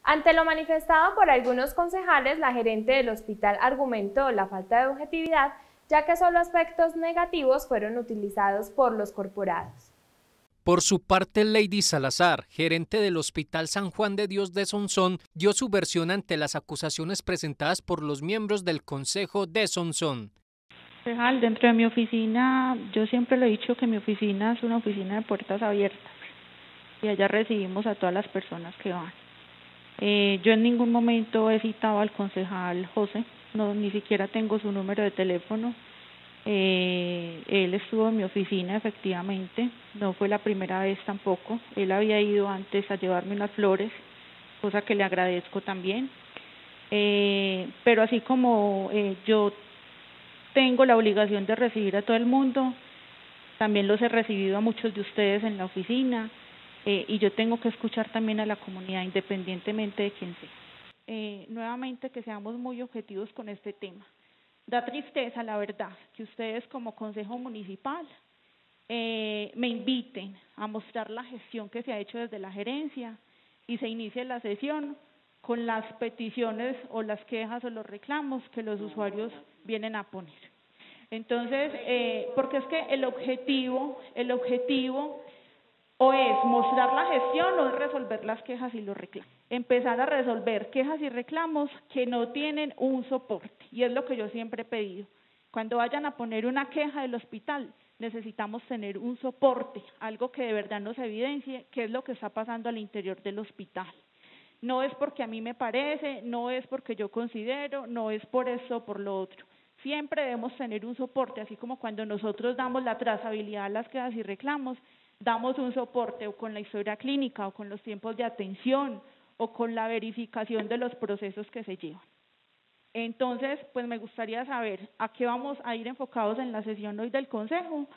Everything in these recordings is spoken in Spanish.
Ante lo manifestado por algunos concejales, la gerente del hospital argumentó la falta de objetividad, ya que solo aspectos negativos fueron utilizados por los corporados. Por su parte, Lady Salazar, gerente del Hospital San Juan de Dios de Sonsón, dio su versión ante las acusaciones presentadas por los miembros del Consejo de Sonsón. Dentro de mi oficina, yo siempre le he dicho que mi oficina es una oficina de puertas abiertas y allá recibimos a todas las personas que van. Yo en ningún momento he citado al concejal José, no, ni siquiera tengo su número de teléfono. Él estuvo en mi oficina efectivamente, no fue la primera vez tampoco, él había ido antes a llevarme unas flores, cosa que le agradezco también, pero así como yo tengo la obligación de recibir a todo el mundo, también los he recibido a muchos de ustedes en la oficina, y yo tengo que escuchar también a la comunidad independientemente de quién sea. Nuevamente que seamos muy objetivos con este tema. Da tristeza, la verdad, que ustedes como Consejo Municipal me inviten a mostrar la gestión que se ha hecho desde la gerencia y se inicie la sesión con las peticiones o las quejas o los reclamos que los usuarios vienen a poner. Entonces, porque es que el objetivo o es mostrar la gestión o es resolver las quejas y los reclamos. Empezar a resolver quejas y reclamos que no tienen un soporte. Y es lo que yo siempre he pedido. Cuando vayan a poner una queja del hospital, necesitamos tener un soporte, algo que de verdad nos evidencie qué es lo que está pasando al interior del hospital. No es porque a mí me parece, no es porque yo considero, no es por esto o por lo otro. Siempre debemos tener un soporte, así como cuando nosotros damos la trazabilidad a las quejas y reclamos, damos un soporte o con la historia clínica o con los tiempos de atención o con la verificación de los procesos que se llevan. Entonces, pues me gustaría saber a qué vamos a ir enfocados en la sesión hoy del Consejo,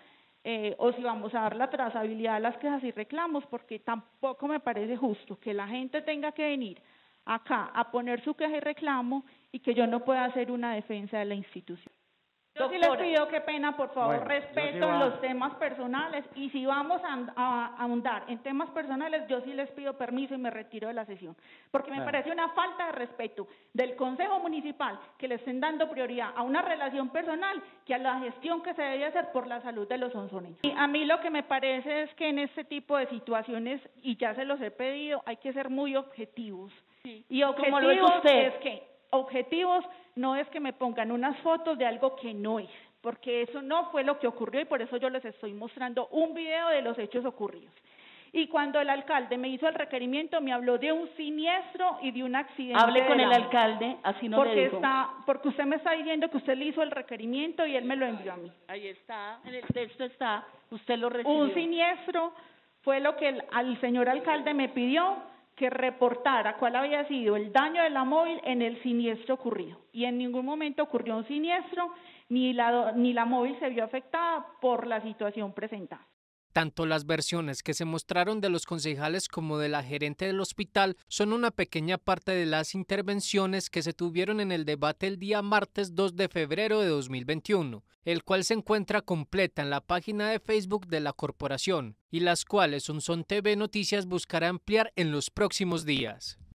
o si vamos a dar la trazabilidad a las quejas y reclamos, porque tampoco me parece justo que la gente tenga que venir acá a poner su queja y reclamo y que yo no pueda hacer una defensa de la institución. Yo sí les pido, qué pena, por favor, respeto en los temas personales, y si vamos a ahondar en temas personales, yo sí les pido permiso y me retiro de la sesión, porque me parece una falta de respeto del Consejo Municipal que le estén dando prioridad a una relación personal que a la gestión que se debe hacer por la salud de los sonsoneños. Y a mí lo que me parece es que en este tipo de situaciones, y ya se los he pedido, hay que ser muy objetivos. Sí. Y objetivos es que objetivos no es que me pongan unas fotos de algo que no es, porque eso no fue lo que ocurrió y por eso yo les estoy mostrando un video de los hechos ocurridos. Y cuando el alcalde me hizo el requerimiento, me habló de un siniestro y de un accidente. Hable con el alcalde, así no le digo. Porque usted me está diciendo que usted le hizo el requerimiento y él me lo envió a mí. Ahí está, en el texto está, usted lo recibió. Un siniestro fue lo que el señor alcalde me pidió que reportara cuál había sido el daño de la móvil en el siniestro ocurrido. Y en ningún momento ocurrió un siniestro, ni la móvil se vio afectada por la situación presentada. Tanto las versiones que se mostraron de los concejales como de la gerente del hospital son una pequeña parte de las intervenciones que se tuvieron en el debate el día martes 2 de febrero de 2021, el cual se encuentra completa en la página de Facebook de la corporación y las cuales Sonsón TV Noticias buscará ampliar en los próximos días.